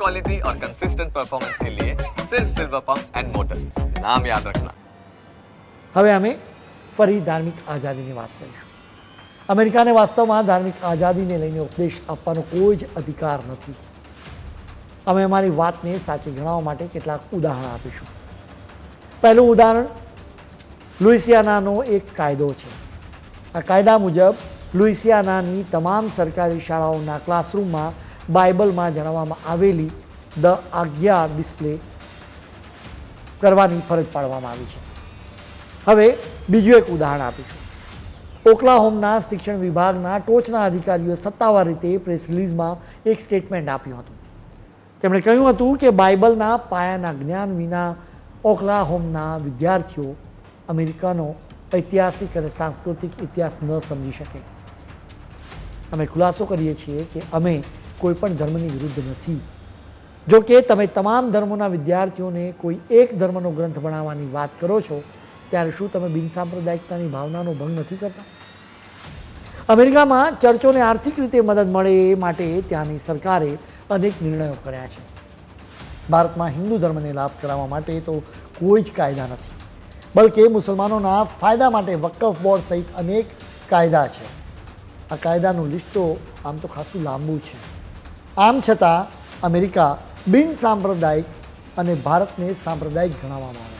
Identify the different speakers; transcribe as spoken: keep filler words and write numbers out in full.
Speaker 1: Quality और consistent performance के लिए सिर्फ सिल्वर पंप्स एंड मोटर्स, नाम याद रखना।
Speaker 2: હવે અમે ફરી ધાર્મિક આઝાદીની વાત કરીશું। અમેરિકાને વાસ્તવમાં ધાર્મિક આઝાદીને લઈને ઉપદેશ આપવાનો કોઈ જ અધિકાર નથી। અમે અમારી વાતને સાચી ગણાવવા માટે કેટલાક ઉદાહરણ આપીશું। પહેલું ઉદાહરણ લુઇસિયાનાનો એક કાયદો છે। આ કાયદા મુજબ લુઇસિયાનાની તમામ સરકારી શાળાઓના ક્લાસરૂમમાં બાઇબલમાં જણાવવામાં આવેલી દ આજ્ઞા ડિસ્પ્લે કરવાની ફરજ પાડવામાં આવી છે। હવે બીજું એક ઉદાહરણ આપીશું। ઓકલાહોમના શિક્ષણ વિભાગના ટોચના અધિકારીઓએ સત્તાવાર રીતે પ્રેસ રિલીઝમાં એક સ્ટેટમેન્ટ આપ્યું હતું। તેમણે કહ્યું હતું કે બાઇબલના પાયાના જ્ઞાન વિના ઓકલાહોમના વિદ્યાર્થીઓ અમેરિકાનો ઐતિહાસિક અને સાંસ્કૃતિક ઇતિહાસ ન સમજી શકે। અમે ખુલાસો કરીએ છીએ કે અમે કોઈપણ ધર્મની વિરુદ્ધ નથી। જો કે તમે તમામ ધર્મોના વિદ્યાર્થીઓને કોઈ એક ધર્મનો ગ્રંથ ભણાવવાની વાત કરો છો ત્યારે શું તમે બિનસાંપ્રદાયિકતાની ભાવનાનો ભંગ નથી કરતા? અમેરિકામાં ચર્ચોને આર્થિક રીતે મદદ મળે એ માટે ત્યાંની સરકારે અનેક નિર્ણયો કર્યા છે। ભારતમાં હિન્દુ ધર્મને લાભ કરાવવા માટે તો કોઈ જ કાયદા નથી, બલકે મુસલમાનોના ફાયદા માટે વકફ બોર્ડ સહિત અનેક કાયદા છે। આ કાયદાનું લિસ્ટ તો આમ તો ખાસું લાંબુ છે। આમ છતાં અમેરિકા બિનસાંપ્રદાયિક અને ભારતને સાંપ્રદાયિક ગણાવવામાં આવે છે।